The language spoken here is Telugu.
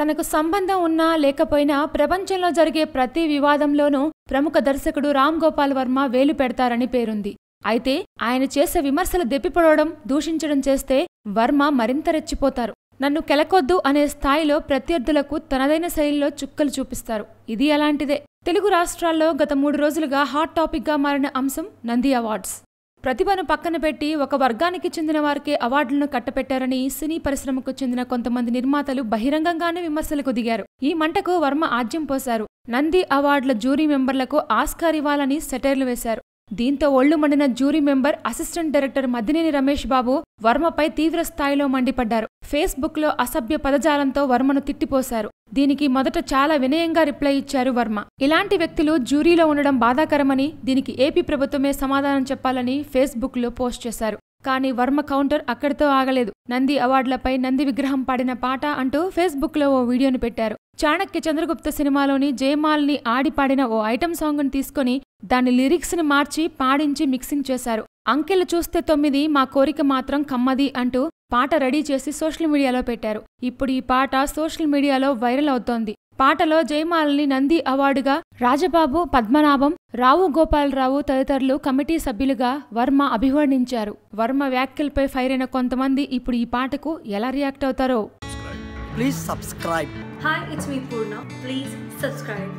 తనకు సంబంధం ఉన్నా లేకపోయినా ప్రపంచంలో జరిగే ప్రతి వివాదంలోనూ ప్రముఖ దర్శకుడు రామ్ గోపాల్ వర్మ వేలు పెడతారని పేరుంది. అయితే ఆయన చేసే విమర్శలు దెప్పిపొడవడం, దూషించడం చేస్తే వర్మ మరింత రెచ్చిపోతారు. నన్ను కెలకొద్దు అనే స్థాయిలో ప్రత్యర్థులకు తనదైన శైలిలో చుక్కలు చూపిస్తారు. ఇది అలాంటిదే. తెలుగు రాష్ట్రాల్లో గత 3 రోజులుగా హాట్ టాపిక్గా మారిన అంశం నంది అవార్డ్స్. ప్రతిభను పక్కన పెట్టి ఒక వర్గానికి చెందిన వారికే అవార్డులను కట్టపెట్టారని సినీ పరిశ్రమకు చెందిన కొంతమంది నిర్మాతలు బహిరంగంగానే విమర్శలకు దిగారు. ఈ మంటకు వర్మ ఆజ్యం పోశారు. నంది అవార్డుల జ్యూరీ మెంబర్లకు ఆస్కార్ ఇవ్వాలని సెటైర్లు వేశారు. దీంతో ఒళ్లు మండిన jury member assistant director Maddineni Ramesh Babu వర్మపై తీవ్ర స్థాయిలో మండిపడ్డారు. ఫేస్బుక్లో అసభ్య పదజాలంతో వర్మను తిట్టిపోశారు. దీనికి మొదట చాలా వినయంగా రిప్లై ఇచ్చారు వర్మ. ఇలాంటి వ్యక్తులు జ్యూరీలో ఉండడం బాధాకరమని, దీనికి ఏపీ ప్రభుత్వమే సమాధానం చెప్పాలని ఫేస్బుక్లో పోస్ట్ చేశారు. కానీ వర్మ కౌంటర్ అక్కడితో ఆగలేదు. నంది అవార్డులపై నంది విగ్రహం పాడిన పాట అంటూ ఫేస్బుక్లో ఓ వీడియోను పెట్టారు. చాణక్య చంద్రగుప్త సినిమాలోని జయమాల్ని ఆడి పాడిన ఓ ఐటమ్ సాంగ్ను తీసుకుని దాని లిరిక్స్ని మార్చి పాడించి మిక్సింగ్ చేశారు. అంకెలు చూస్తే 9, మా కోరిక మాత్రం కమ్మది అంటూ పాట రెడీ చేసి సోషల్ మీడియాలో పెట్టారు. ఇప్పుడు ఈ పాట సోషల్ మీడియాలో వైరల్ అవుతోంది. పాటలో జయమాల్ని నంది అవార్డుగా రాజబాబు, పద్మనాభం, రావు గోపాలరావు తదితరులు కమిటీ సభ్యులుగా వర్మ అభివర్ణించారు. వర్మ వ్యాఖ్యలపై ఫైర్ అయిన కొంతమంది ఇప్పుడు ఈ పాటకు ఎలా రియాక్ట్ అవుతారో. Please subscribe. Hi, it's me Purna. Please subscribe.